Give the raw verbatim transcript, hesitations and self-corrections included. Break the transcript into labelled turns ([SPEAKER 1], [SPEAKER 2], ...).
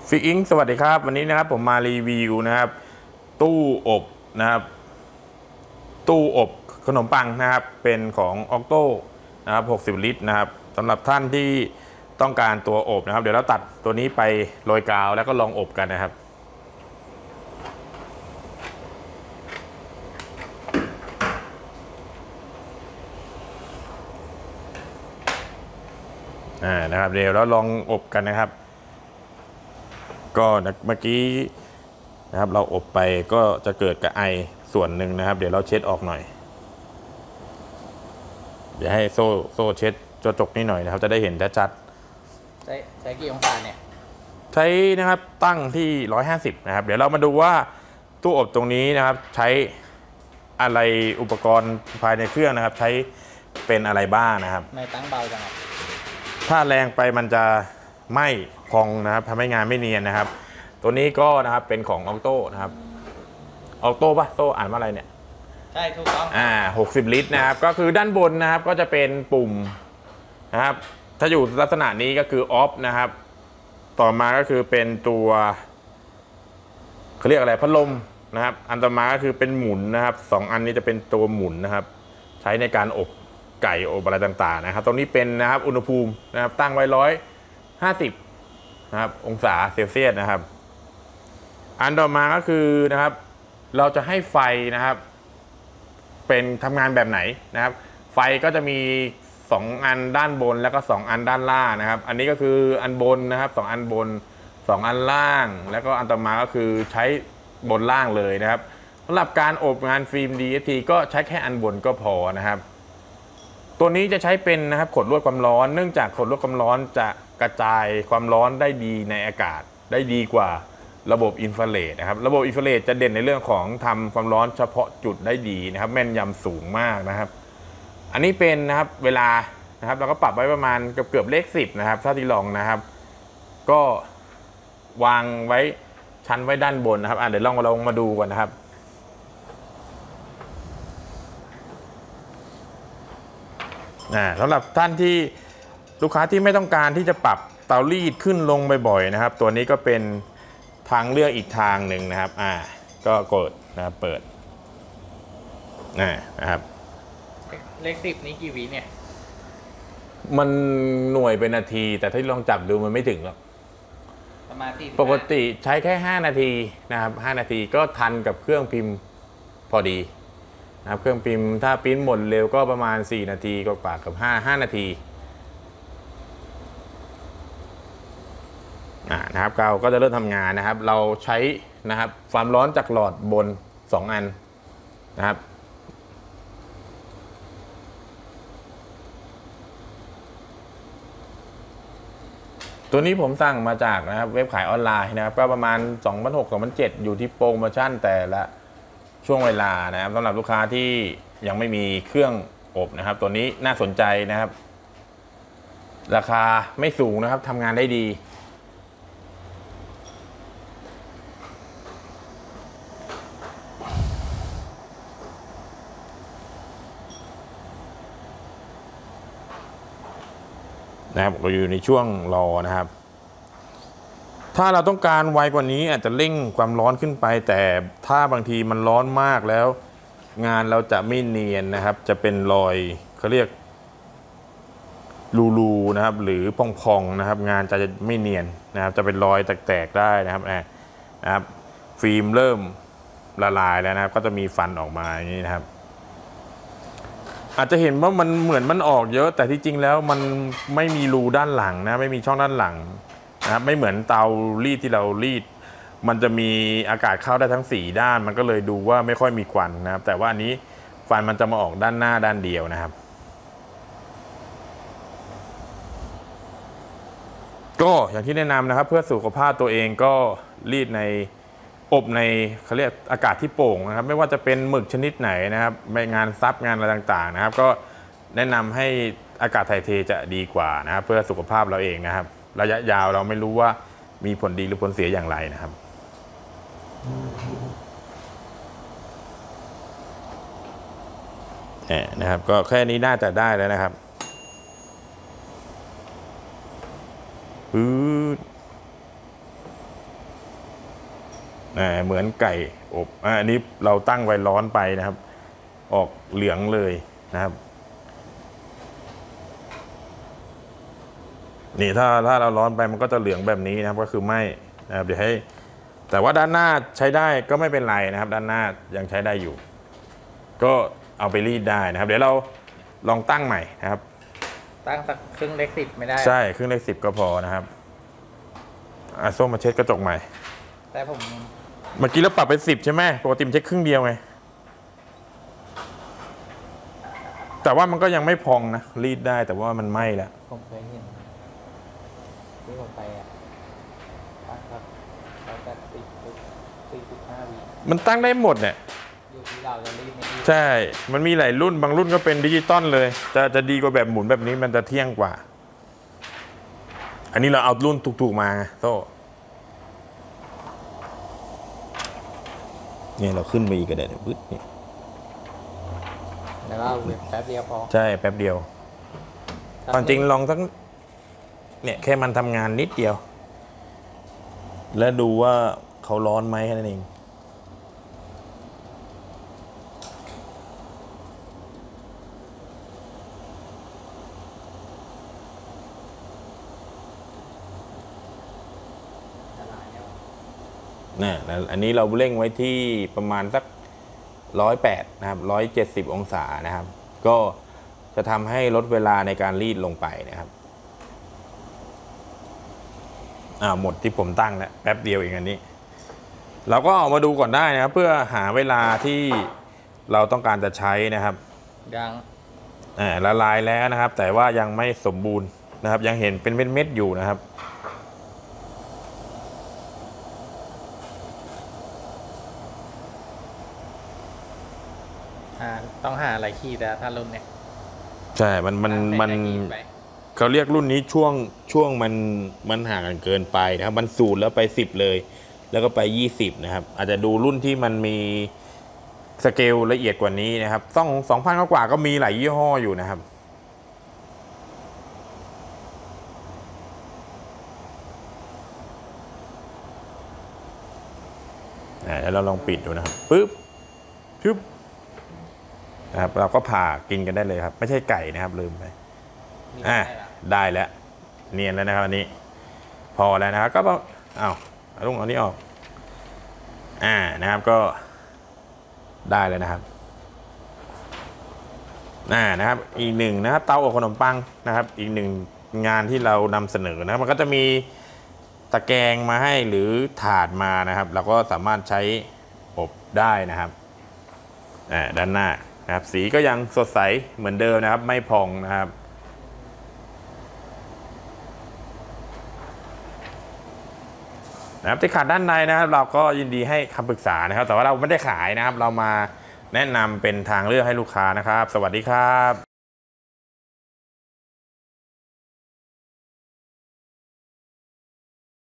[SPEAKER 1] ฟิกอิงสวัสดีครับวันนี้นะครับผมมารีวิวนะครับตู้อบนะครับตู้อบขนมปังนะครับเป็นของออกโต้นะครับหกสิบลิตรนะครับสำหรับท่านที่ต้องการตัวอบนะครับเดี๋ยวเราตัดตัวนี้ไปโรยกาวแล้วก็ลองอบกันนะครับอ่านะครับเดี๋ยวเราลองอบกันนะครับก็เมื่อกี้นะครับเราอบไปก็จะเกิดกับไอส่วนหนึ่งนะครับเดี๋ยวเราเช็ดออกหน่อยเดี๋ยวให้โซ่โซ่เช็ดจจกนิดหน่อยนะครับจะได้เห็นชัด
[SPEAKER 2] ใช้ใช้กี่องศาเนี่ย
[SPEAKER 1] ใช้นะครับตั้งที่หนึ่งร้อยห้าสิบนะครับเดี๋ยวเรามาดูว่าตู้อบตรงนี้นะครับใช้อะไรอุปกรณ์ภายในเครื่องนะครับใช้เป็นอะไรบ้างนะครับ
[SPEAKER 2] ไม่ตั้งเบาจังครับ
[SPEAKER 1] ถ้าแรงไปมันจะไหม้พองนะครับทำให้งานไม่เนียนนะครับตัวนี้ก็นะครับเป็นของออโต้นะครับออโต้ป่ะโต้อ่านว่าอะไรเนี่ย
[SPEAKER 2] ใช่ถูกต้อง
[SPEAKER 1] อ่าหกสิบลิตรนะครับก็คือด้านบนนะครับก็จะเป็นปุ่มนะครับถ้าอยู่ลักษณะนี้ก็คือออฟนะครับต่อมาก็คือเป็นตัวเขาเรียกอะไรพัดลมนะครับอันต่อมาก็คือเป็นหมุนนะครับสองอันนี้จะเป็นตัวหมุนนะครับใช้ในการอบไก่อบอะไรต่างๆนะครับตรงนี้เป็นนะครับอุณหภูมินะครับตั้งไว้ร้อยห้าสิบนะครับองศาเซลเซียสนะครับอันต่อมาก็คือนะครับเราจะให้ไฟนะครับเป็นทำงานแบบไหนนะครับไฟก็จะมีสองอันด้านบนแล้วก็สองอันด้านล่างนะครับอันนี้ก็คืออันบนนะครับสองอันบนสองอันล่างแล้วก็อันต่อมาก็คือใช้บนล่างเลยนะครับสำหรับการอบงานฟิล์ม ดี เอส ที ก็ใช้แค่อันบนก็พอนะครับตัวนี้จะใช้เป็นนะครับขดลวดความร้อนเนื่องจากขดลวดความร้อนจะกระจายความร้อนได้ดีในอากาศได้ดีกว่าระบบอินฟราเรดนะครับระบบอินฟราเรดจะเด่นในเรื่องของทำความร้อนเฉพาะจุดได้ดีนะครับแม่นยำสูงมากนะครับอันนี้เป็นนะครับเวลานะครับเราก็ปรับไว้ประมาณเกือบเกือบเลขสิบนะครับถ้าที่ลองนะครับก็วางไว้ชั้นไว้ด้านบนนะครับอ่ะเดี๋ยวลองเราลองมาดูกันนะครับอ่าสำหรับท่านที่ลูกค้าที่ไม่ต้องการที่จะปรับเตารีดขึ้นลงบ่อยๆนะครับตัวนี้ก็เป็นทางเลือกอีกทางหนึ่งนะครับอ่าก็กดนะครับเปิดอ่านะครับ
[SPEAKER 2] เลขสิบนี้กี่วิเนี่ย
[SPEAKER 1] มันหน่วยเป็นนาทีแต่ถ้าลองจับดูมันไม่ถึงหรอก
[SPEAKER 2] ประมาณที่
[SPEAKER 1] ปกติใช้แค่ห้านาทีนะครับห้านาทีก็ทันกับเครื่องพิมพ์พอดีนะครับเครื่องพิมพ์ถ้าพิมพ์หมดเร็วก็ประมาณสี่นาทีกว่ากับห้า ห้านาทีนะครับเราก็จะเริ่มทำงานนะครับเราใช้นะครับความร้อนจากหลอดบนสองอันนะครับตัวนี้ผมสั่งมาจากนะครับเว็บขายออนไลน์นะครับก็ประมาณ สองพันหกร้อย สองพันเจ็ดร้อย อยู่ที่โปรโมชั่นแต่ละช่วงเวลานะครับสำหรับลูกค้าที่ยังไม่มีเครื่องอบนะครับตัวนี้น่าสนใจนะครับราคาไม่สูงนะครับทำงานได้ดีนะครับเราอยู่ในช่วงรอนะครับถ้าเราต้องการไวกว่านี้อาจจะเร่งความร้อนขึ้นไปแต่ถ้าบางทีมันร้อนมากแล้วงานเราจะไม่เนียนนะครับจะเป็นรอยเขาเรียกรูๆนะครับหรือพองๆนะครับงานจะไม่เนียนนะครับจะเป็นรอยแตกๆได้นะครับนะครับฟิล์มเริ่มละลายแล้วนะครับก็จะมีฟันออกมาอย่างนี้นะครับอาจจะเห็นว่ามันเหมือนมันออกเยอะแต่ที่จริงแล้วมันไม่มีรูด้านหลังนะไม่มีช่องด้านหลังนะครับไม่เหมือนเตารีดที่เรารีดมันจะมีอากาศเข้าได้ทั้งสี่ด้านมันก็เลยดูว่าไม่ค่อยมีควันนะครับแต่ว่าอันนี้ฟันมันจะมาออกด้านหน้าด้านเดียวนะครับก็อย่างที่แนะนำนะครับเพื่อสุขภาพตัวเองก็รีดในอบในเขาเรียกอากาศที่โปร่งนะครับไม่ว่าจะเป็นหมึกชนิดไหนนะครับไม่งานซับงานอะไรต่างๆนะครับก็แนะนำให้อากาศถ่ายเทจะดีกว่านะครับเพื่อสุขภาพเราเองนะครับระยะยาวเราไม่รู้ว่ามีผลดีหรือผลเสียอย่างไรนะครับเนี่ยนะครับก็แค่นี้น่าจะได้แล้วนะครับปื๊ดอ่าเหมือนไก่อบอ่าอันนี้เราตั้งไว้ร้อนไปนะครับ ออกเหลืองเลยนะครับนี่ถ้าถ้าเราร้อนไปมันก็จะเหลืองแบบนี้นะครับก็คือไหม้นะครับเดี๋ยวให้แต่ว่าด้านหน้าใช้ได้ก็ไม่เป็นไรนะครับ ด้านหน้ายังใช้ได้อยู่ ก็เอาไปรีดได้นะครับ เดี๋ยวเราลองตั้งใหม่นะครับ
[SPEAKER 2] ตั้งสักครึ่งเลขสิบไม่ได้
[SPEAKER 1] ใช่ครึ่งเลขสิบก็พอนะครับอ่ะส้มมาเช็ดกระจกใหม่
[SPEAKER 2] แต่ผม
[SPEAKER 1] เมื่อกี้เราปรับไปสิบใช่ไหมปกติมันเช็คครึ่งเดียวไงแต่ว่ามันก็ยังไม่พองนะรีดได้แต่ว่ามันไหม้แล้ว
[SPEAKER 2] ผมเคยเห็นที่ผมไปอ่ะตั้งครับแล้วแต่สิบสี่สิบห้าวิ
[SPEAKER 1] มันตั้งได้หมดเนี่ย
[SPEAKER 2] อยู่ที่เราจะรีบไม่รีบ
[SPEAKER 1] ใช่ มันมีหลายรุ่นบางรุ่นก็เป็นดิจิตอลเลย จะจะดีกว่าแบบหมุนแบบนี้มันจะเที่ยงกว่า อันนี้เราเอารุ่นถูกๆมาไงโซ่เนี่ยเราขึ้นไปอีกก็ได้เนี่ยปึ๊ดนี่
[SPEAKER 2] แล้วก็เว็บแป๊บเดียวพอ
[SPEAKER 1] ใช่แป๊บเดียวความจริงลองสักเนี่ยแค่มันทำงานนิดเดียว แล้วดูว่าเขาร้อนไหมแค่นั้นเองนะแล้วอันนี้เราเร่งไว้ที่ประมาณสักร้อยแปดนะครับร้อยเจ็ดสิบองศานะครับ ก็จะทำให้ลดเวลาในการรีดลงไปนะครับอ่าหมดที่ผมตั้งแล้วแป๊บเดียวเองอันนี้ เราก็เอามาดูก่อนได้นะครับ เพื่อหาเวลาที่เราต้องการจะใช้นะครับ
[SPEAKER 2] ยัง
[SPEAKER 1] อ่าละลายแล้วนะครับ แต่ว่ายังไม่สมบูรณ์นะครับ ยังเห็นเป็นเม็ดๆอยู่นะครับ
[SPEAKER 2] อ่าต้องหาอะไรขีดแล้วถ้ารุ่นเนี้ย
[SPEAKER 1] ใช่มันมันมัน
[SPEAKER 2] หาเศษอะไรขีดไป
[SPEAKER 1] เขาเรียกรุ่นนี้ช่วงช่วงมันมันห่างกันเกินไปนะครับ มันศูนย์แล้วไปสิบเลย แล้วก็ไปยี่สิบนะครับ อาจจะดูรุ่นที่มันมีสเกลละเอียดกว่านี้นะครับต้องสองพันกว่าก็มีหลายยี่ห้ออยู่นะครับแล้วเราลองปิดดูนะครับปึ๊บชึบนะครับเราก็ผ่ากินกันได้เลยครับ ไม่ใช่ไก่นะครับลืมไป
[SPEAKER 2] มี
[SPEAKER 1] อ่ะ
[SPEAKER 2] ได้ละ
[SPEAKER 1] ได้แล้วเนียนแล้วนะครับอันนี้ พอแล้วนะครับก็เอาเอาลุงเอานี้ออกอ่านะครับก็ได้แล้วนะครับอ่านะครับอีกหนึ่งนะครับเตาอบขนมปังนะครับอีกหนึ่งงานที่เรานำเสนอนะครับมันก็จะมีตะแกรงมาให้หรือถาดมานะครับเราก็สามารถใช้อบได้นะครับอ่าด้านหน้านะครับสีก็ยังสดใสเหมือนเดิมนะครับไม่พองนะครับนะครับที่ขาดด้านในนะครับเราก็ยินดีให้คำปรึกษานะครับแต่ว่าเราไม่ได้ขายนะครับเรามาแนะนำเป็นทางเลือกให้ลูกค้านะครับสวัสดีครับ